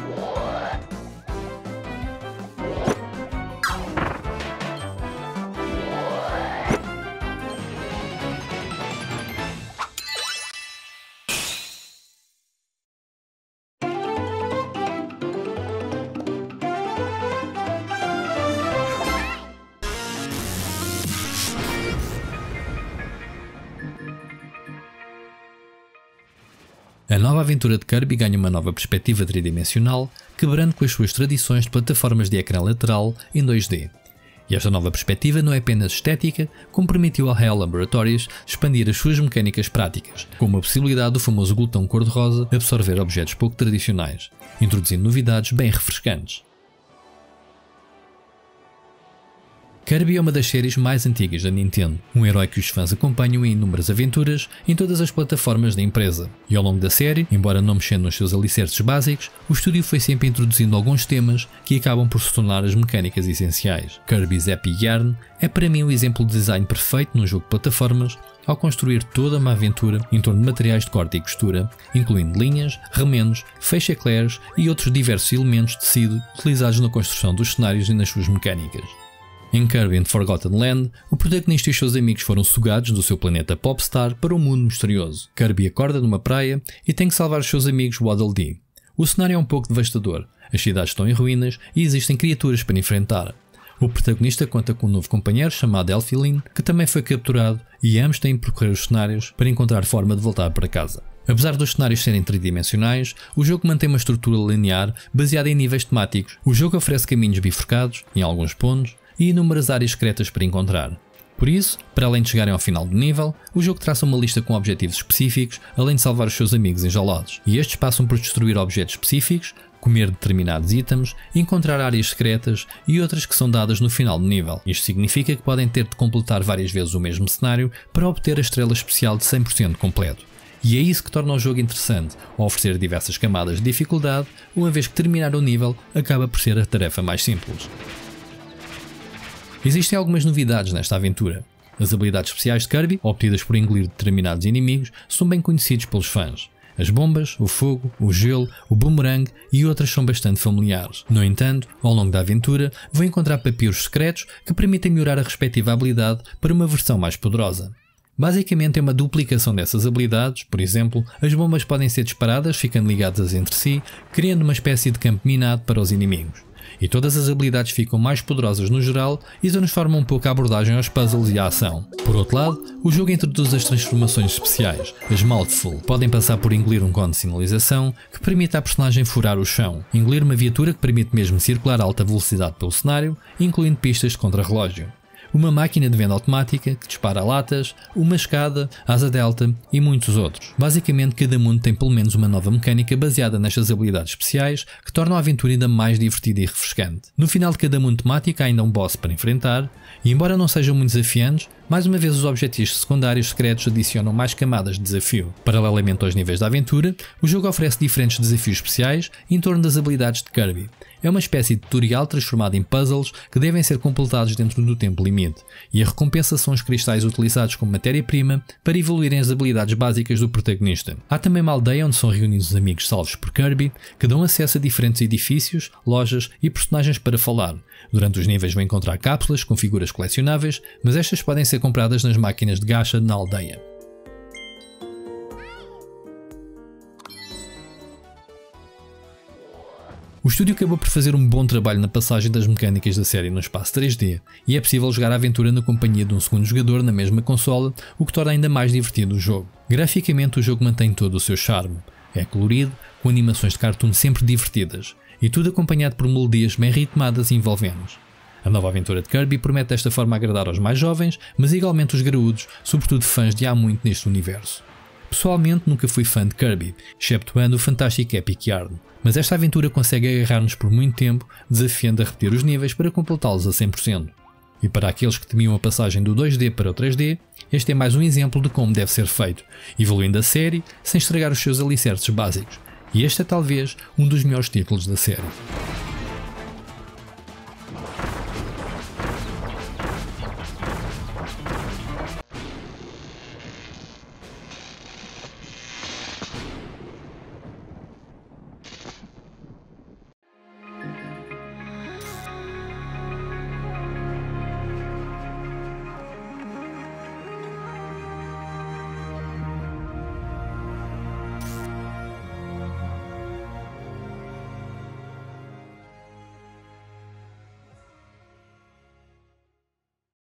A nova aventura de Kirby ganha uma nova perspectiva tridimensional, quebrando com as suas tradições de plataformas de ecrã lateral em 2D. E esta nova perspectiva não é apenas estética, como permitiu ao HAL Laboratories expandir as suas mecânicas práticas, como a possibilidade do famoso glutão cor-de-rosa absorver objetos pouco tradicionais, introduzindo novidades bem refrescantes. Kirby é uma das séries mais antigas da Nintendo, um herói que os fãs acompanham em inúmeras aventuras em todas as plataformas da empresa. E ao longo da série, embora não mexendo nos seus alicerces básicos, o estúdio foi sempre introduzindo alguns temas que acabam por se tornar as mecânicas essenciais. Kirby's Epic Yarn é para mim o exemplo de design perfeito num jogo de plataformas, ao construir toda uma aventura em torno de materiais de corte e costura, incluindo linhas, remendos, feixe eclairs e outros diversos elementos de tecido utilizados na construção dos cenários e nas suas mecânicas. Em Kirby and Forgotten Land, o protagonista e os seus amigos foram sugados do seu planeta Popstar para um mundo misterioso. Kirby acorda numa praia e tem que salvar os seus amigos Waddle Dee. O cenário é um pouco devastador, as cidades estão em ruínas e existem criaturas para enfrentar. O protagonista conta com um novo companheiro chamado Elfilin, que também foi capturado, e ambos têm de percorrer os cenários para encontrar forma de voltar para casa. Apesar dos cenários serem tridimensionais, o jogo mantém uma estrutura linear baseada em níveis temáticos. O jogo oferece caminhos bifurcados, em alguns pontos, e inúmeras áreas secretas para encontrar. Por isso, para além de chegarem ao final do nível, o jogo traça uma lista com objetivos específicos, além de salvar os seus amigos enjaulados. E estes passam por destruir objetos específicos, comer determinados itens, encontrar áreas secretas e outras que são dadas no final do nível. Isto significa que podem ter de completar várias vezes o mesmo cenário para obter a estrela especial de 100% completo. E é isso que torna o jogo interessante, ao oferecer diversas camadas de dificuldade, uma vez que terminar o nível acaba por ser a tarefa mais simples. Existem algumas novidades nesta aventura. As habilidades especiais de Kirby, obtidas por engolir determinados inimigos, são bem conhecidos pelos fãs. As bombas, o fogo, o gelo, o boomerang e outras são bastante familiares. No entanto, ao longo da aventura, vão encontrar papiros secretos que permitem melhorar a respectiva habilidade para uma versão mais poderosa. Basicamente é uma duplicação dessas habilidades, por exemplo, as bombas podem ser disparadas ficando ligadas entre si, criando uma espécie de campo minado para os inimigos. E todas as habilidades ficam mais poderosas no geral e transformam um pouco a abordagem aos puzzles e à ação. Por outro lado, o jogo introduz as transformações especiais. As Mouthful podem passar por engolir um cone de sinalização que permite à personagem furar o chão, engolir uma viatura que permite mesmo circular a alta velocidade pelo cenário, incluindo pistas de contra-relógio, uma máquina de venda automática que dispara latas, uma escada, asa delta e muitos outros. Basicamente, cada mundo tem pelo menos uma nova mecânica baseada nestas habilidades especiais que tornam a aventura ainda mais divertida e refrescante. No final de cada mundo temático há ainda um boss para enfrentar e, embora não sejam muito desafiantes, mais uma vez os objetivos secundários secretos adicionam mais camadas de desafio. Paralelamente aos níveis da aventura, o jogo oferece diferentes desafios especiais em torno das habilidades de Kirby. É uma espécie de tutorial transformado em puzzles que devem ser completados dentro do tempo limite, e a recompensa são os cristais utilizados como matéria-prima para evoluírem as habilidades básicas do protagonista. Há também uma aldeia onde são reunidos os amigos salvos por Kirby, que dão acesso a diferentes edifícios, lojas e personagens para falar. Durante os níveis vão encontrar cápsulas com figuras colecionáveis, mas estas podem ser compradas nas máquinas de gacha na aldeia. O estúdio acabou por fazer um bom trabalho na passagem das mecânicas da série no espaço 3D, e é possível jogar a aventura na companhia de um segundo jogador na mesma consola, o que torna ainda mais divertido o jogo. Graficamente o jogo mantém todo o seu charme. É colorido, com animações de cartoon sempre divertidas, e tudo acompanhado por melodias bem ritmadas e envolventes. A nova aventura de Kirby promete desta forma agradar aos mais jovens, mas igualmente os graúdos, sobretudo fãs de há muito neste universo. Pessoalmente nunca fui fã de Kirby, exceptuando o fantástico Epic Yarn, mas esta aventura consegue agarrar-nos por muito tempo, desafiando a repetir os níveis para completá-los a 100%. E para aqueles que temiam a passagem do 2D para o 3D, este é mais um exemplo de como deve ser feito, evoluindo a série sem estragar os seus alicerces básicos. E este é talvez um dos melhores títulos da série.